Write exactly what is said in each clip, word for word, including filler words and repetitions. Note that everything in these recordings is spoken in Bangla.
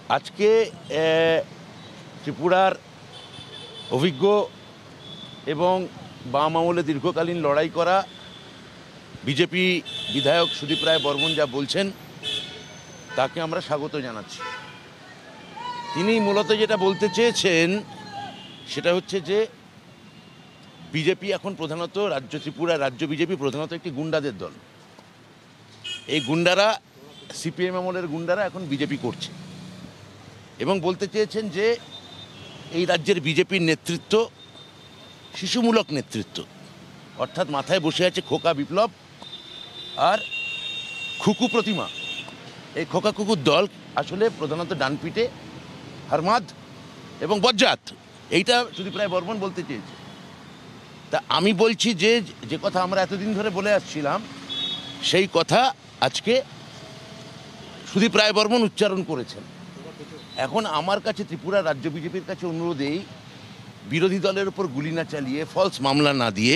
আজকে ত্রিপুরার অভিজ্ঞ এবং বাম আমলে দীর্ঘকালীন লড়াই করা বিজেপি বিধায়ক সুদীপ রায় বর্মন যা বলছেন তাকে আমরা স্বাগত জানাচ্ছি। তিনি মূলত যেটা বলতে চেয়েছেন সেটা হচ্ছে যে বিজেপি এখন প্রধানত রাজ্য ত্রিপুরা রাজ্য বিজেপি প্রধানত একটি গুন্ডাদের দল। এই গুন্ডারা সিপিএম আমলের গুন্ডারা এখন বিজেপি করছে এবং বলতে চেয়েছেন যে এই রাজ্যের বিজেপির নেতৃত্ব শিশুমূলক নেতৃত্ব, অর্থাৎ মাথায় বসে আছে খোকা বিপ্লব আর খুকু প্রতিমা। এই খোকা কুকুর দল আসলে প্রধানত ডানপিটে হারমাদ এবং বজ্জাত, এইটা সুদীপ রায় বর্মন বলতে চেয়েছে। তা আমি বলছি যে যে কথা আমরা এতদিন ধরে বলে আসছিলাম সেই কথা আজকে সুদীপ রায় বর্মন উচ্চারণ করেছেন। এখন আমার কাছে ত্রিপুরা রাজ্য বিজেপির কাছে অনুরোধ, এই বিরোধী দলের উপর গুলি না চালিয়ে, ফলস মামলা না দিয়ে,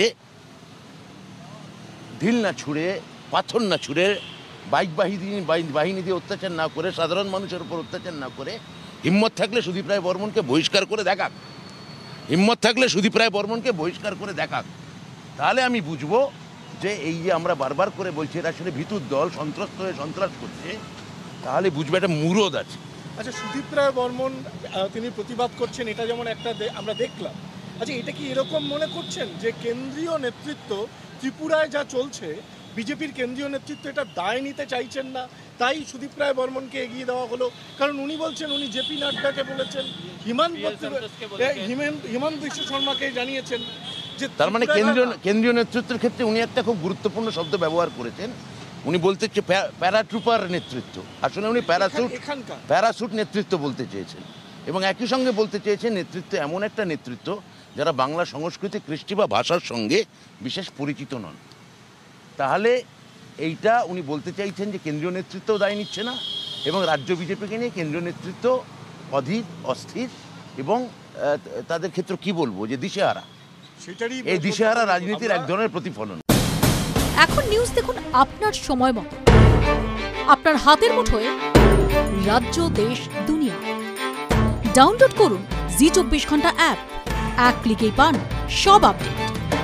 ঢিল না ছুঁড়ে, পাথর না ছুঁড়ে, বাইক বাহিনী বাহিনী দিয়ে অত্যাচার না করে, সাধারণ মানুষের উপর অত্যাচার না করে, হিম্মত থাকলে সুদীপ রায় বর্মনকে বহিষ্কার করে দেখাক হিম্মত থাকলে সুদীপ রায় বর্মনকে বহিষ্কার করে দেখাক তাহলে আমি বুঝবো যে এই যে আমরা বারবার করে বলছি এরা আসলে ভিতুর দল, সন্ত্রস্ত হয়ে সন্ত্রাস করছে, তাহলে বুঝবে একটা মুরদ আছে। আচ্ছা, সুদীপ রায় বর্মন তিনি প্রতিবাদ করছেন, এটা যেমন একটা আমরা দেখলাম। আচ্ছা, এটা কি এরকম মনে করছেন যে কেন্দ্রীয় নেতৃত্ব ত্রিপুরায় যা চলছে, বিজেপির কেন্দ্রীয় নেতৃত্ব এটা দায় নিতে চাইছেন না, তাই সুদীপ রায় বর্মনকে এগিয়ে দেওয়া হলো? কারণ উনি বলছেন, উনি জেপি নাড্ডাকে বলেছেন, হিমন্ত হিমন্ত বিশ্ব শর্মাকে জানিয়েছেন যে, তার মানে কেন্দ্রীয় কেন্দ্রীয় নেতৃত্বের ক্ষেত্রে উনি একটা খুব গুরুত্বপূর্ণ শব্দ ব্যবহার করেছেন। উনি বলতে প্যারাট্রুপার নেতৃত্ব, আসলে উনি প্যারাসুট প্যারাসুট নেতৃত্ব বলতে চেয়েছেন। এবং একই সঙ্গে বলতে চেয়েছেন নেতৃত্ব এমন একটা নেতৃত্ব যারা বাংলা সংস্কৃতি, কৃষ্টি বা ভাষার সঙ্গে বিশেষ পরিচিত নন। তাহলে এইটা উনি বলতে চাইছেন যে কেন্দ্রীয় নেতৃত্বও দায় নিচ্ছে না এবং রাজ্য বিজেপিকে নিয়ে কেন্দ্রীয় নেতৃত্ব অধীর, অস্থির এবং তাদের ক্ষেত্রে কি বলবো যে দিশেহারা। এই দিশেহারা রাজনীতির এক ধরনের প্রতিফলন। এখন নিউজ দেখুন আপনার সময় মতো, আপনার হাতের মুঠোয়, রাজ্য, দেশ, দুনিয়া। ডাউনলোড করুন জি চব্বিশ ঘন্টা অ্যাপ। এক ক্লিকেই পান সব আপডেট।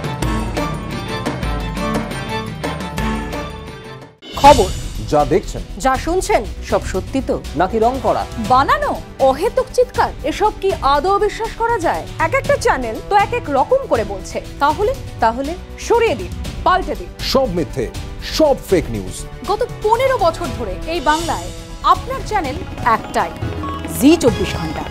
খবর যা দেখছেন, যা শুনছেন, সব সত্যি তো নাকি রং করা, বানানো, অহেতুক চিৎকার, এসব কি আদৌ বিশ্বাস করা যায়? এক একটা চ্যানেল তো এক এক রকম করে বলছে। তাহলে তাহলে সরিয়ে দিন, পাল্টে দিন। সব মিথ্যে, সব ফেক নিউজ। গত পনেরো বছর ধরে এই বাংলায় আপনার চ্যানেল একটাই, জি চব্বিশ ঘন্টা।